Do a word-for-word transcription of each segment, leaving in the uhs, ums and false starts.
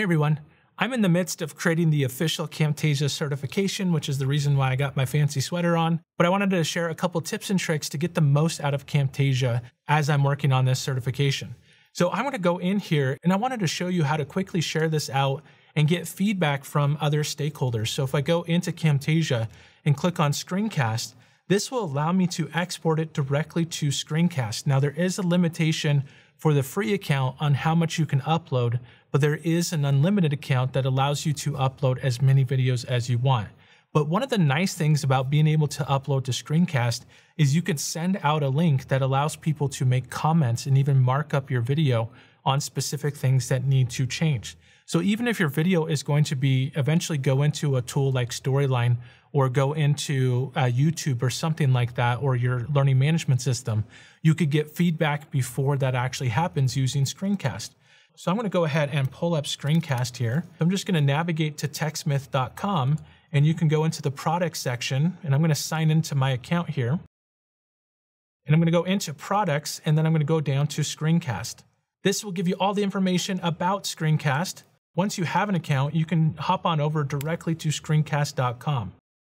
everyone, I'm in the midst of creating the official Camtasia certification, which is the reason why I got my fancy sweater on, but I wanted to share a couple tips and tricks to get the most out of Camtasia as I'm working on this certification. So I'm going to go in here and I wanted to show you how to quickly share this out and get feedback from other stakeholders. So if I go into Camtasia and click on Screencast, this will allow me to export it directly to Screencast. Now there is a limitation for the free account on how much you can upload, but there is an unlimited account that allows you to upload as many videos as you want. But one of the nice things about being able to upload to Screencast is you can send out a link that allows people to make comments and even mark up your video on specific things that need to change. So even if your video is going to be eventually go into a tool like Storyline or go into uh, YouTube or something like that, or your learning management system, you could get feedback before that actually happens using Screencast. So I'm going to go ahead and pull up Screencast here. I'm just going to navigate to tech smith dot com and you can go into the product section, and I'm going to sign into my account here. And I'm going to go into products, and then I'm going to go down to Screencast. This will give you all the information about Screencast. Once you have an account, you can hop on over directly to screencast dot com.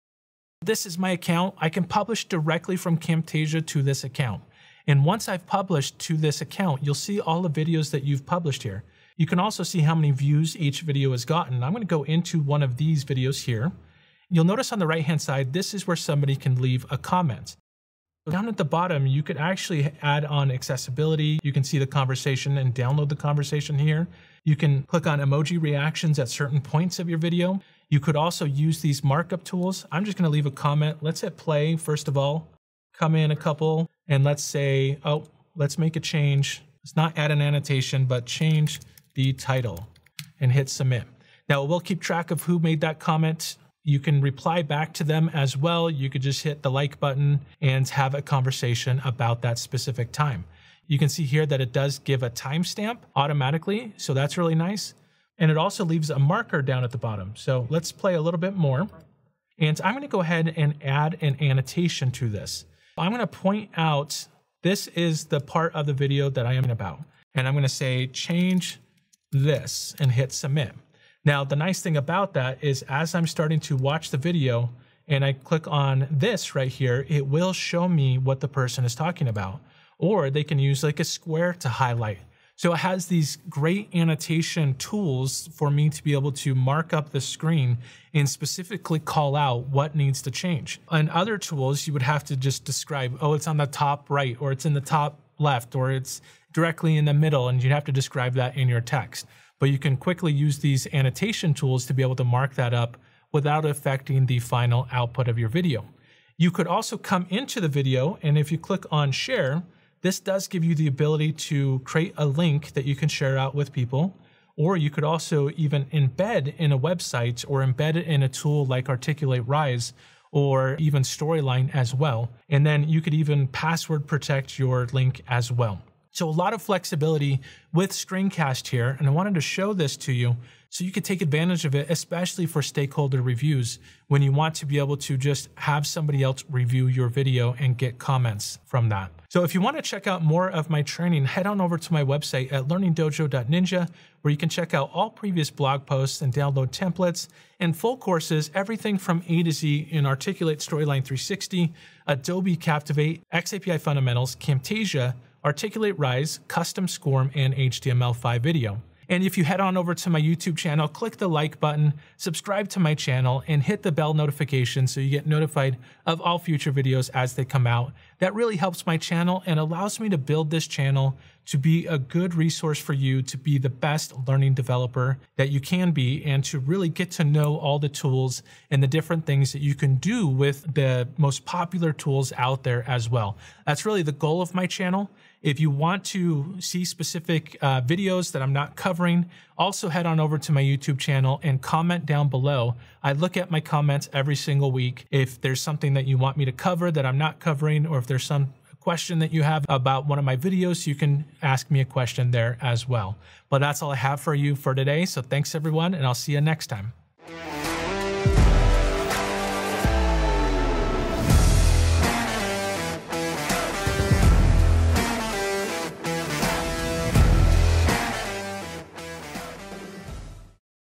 This is my account. I can publish directly from Camtasia to this account. And once I've published to this account, you'll see all the videos that you've published here. You can also see how many views each video has gotten. I'm going to go into one of these videos here. You'll notice on the right-hand side, this is where somebody can leave a comment. Down at the bottom, you could actually add on accessibility. You can see the conversation and download the conversation here. You can click on emoji reactions at certain points of your video. You could also use these markup tools. I'm just going to leave a comment. Let's hit play, first of all. Come in a couple, and let's say, oh, let's make a change. Let's not add an annotation, but change the title and hit submit. Now, we'll keep track of who made that comment. You can reply back to them as well. You could just hit the like button and have a conversation about that specific time. You can see here that it does give a timestamp automatically, so that's really nice. And it also leaves a marker down at the bottom. So let's play a little bit more. And I'm going to go ahead and add an annotation to this. I'm going to point out, this is the part of the video that I am about. And I'm going to say change this and hit submit. Now, the nice thing about that is as I'm starting to watch the video and I click on this right here, it will show me what the person is talking about. Or they can use like a square to highlight. So it has these great annotation tools for me to be able to mark up the screen and specifically call out what needs to change. On other tools, you would have to just describe, oh, it's on the top right, or it's in the top left, or it's directly in the middle, and you'd have to describe that in your text. But you can quickly use these annotation tools to be able to mark that up without affecting the final output of your video. You could also come into the video, and if you click on share, this does give you the ability to create a link that you can share out with people, or you could also even embed in a website or embed it in a tool like Articulate Rise or even Storyline as well. And then you could even password protect your link as well. So a lot of flexibility with Screencast here, and I wanted to show this to you so you could take advantage of it, especially for stakeholder reviews, when you want to be able to just have somebody else review your video and get comments from that. So if you want to check out more of my training, head on over to my website at learning dojo dot ninja, where you can check out all previous blog posts and download templates and full courses, everything from A to Z in Articulate Storyline three sixty, Adobe Captivate, X A P I Fundamentals, Camtasia, Articulate Rise, Custom SCORM, and H T M L five video. And if you head on over to my YouTube channel, click the like button, subscribe to my channel, and hit the bell notification so you get notified of all future videos as they come out. That really helps my channel and allows me to build this channel to be a good resource for you to be the best learning developer that you can be, and to really get to know all the tools and the different things that you can do with the most popular tools out there as well. That's really the goal of my channel. If you want to see specific uh, videos that I'm not covering, also head on over to my YouTube channel and comment down below. I look at my comments every single week. If there's something that you want me to cover that I'm not covering, or if there's some question that you have about one of my videos, you can ask me a question there as well. But that's all I have for you for today. So thanks everyone, and I'll see you next time.